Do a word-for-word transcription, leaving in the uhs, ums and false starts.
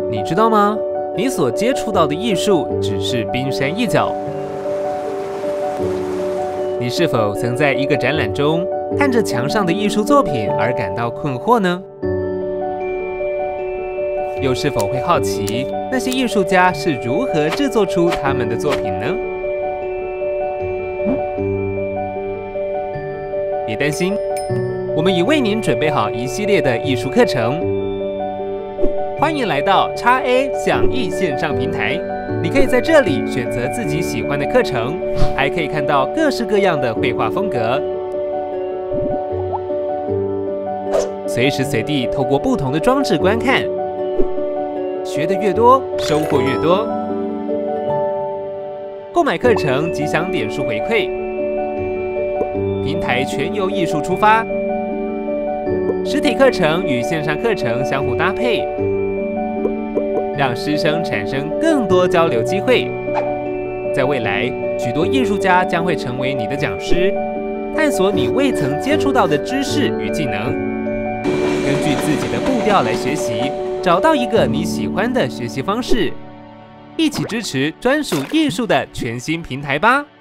你知道吗？你所接触到的艺术只是冰山一角。你是否曾在一个展览中看着墙上的艺术作品而感到困惑呢？又是否会好奇那些艺术家是如何制作出他们的作品呢？别担心，我们已为您准备好一系列的艺术课程。欢迎来到 X A 享艺线上平台，你可以在这里选择自己喜欢的课程，还可以看到各式各样的绘画风格，随时随地透过不同的装置观看，学得越多，收获越多。购买课程即享点数回馈，平台全由艺术出发，实体课程与线上课程相互搭配，让师生产生更多交流机会。在未来，许多艺术家将会成为你的讲师，探索你未曾接触到的知识与技能，根据自己的步调来学习，找到一个你喜欢的学习方式，一起支持专属艺术的全新平台吧。